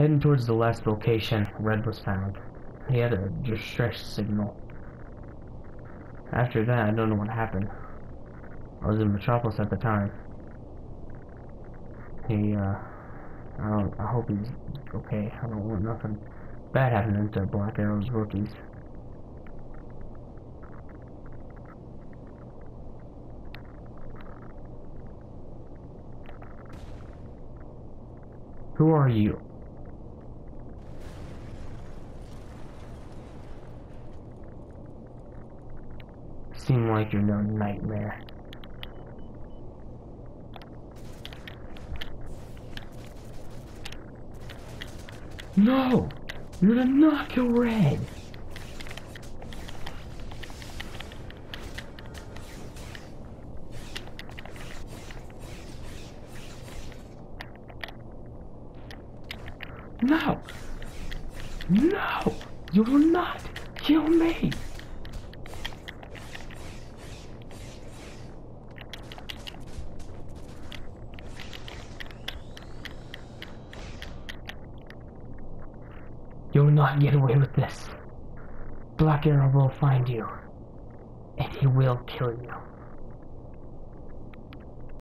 Heading towards the last location Red was found. He had a distress signal. After that, I don't know what happened. I was in Metropolis at the time. I hope he's okay. I don't want nothing bad happening to Black Arrow's rookies. Who are you? Seem like you're no nightmare. No! You're the knock your red! No! No! You will not kill me! You will not get away with this. Black Arrow will find you, and he will kill you.